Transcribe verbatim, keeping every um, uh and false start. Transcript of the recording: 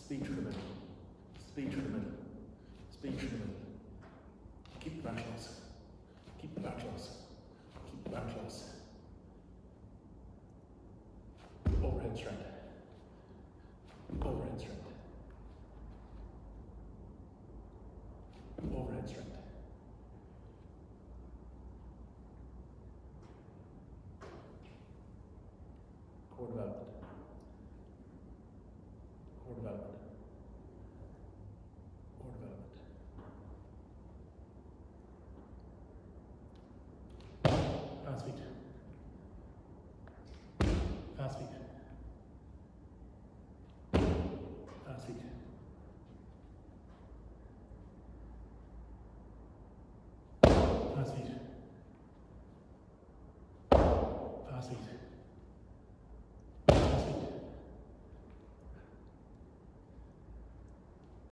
Speed through the middle. Speed through the middle. Speed through the middle. Keep the back close. Keep the back close. Keep the back close. Overhead strength. Overhead strength. Overhead strength. Core development. Core development.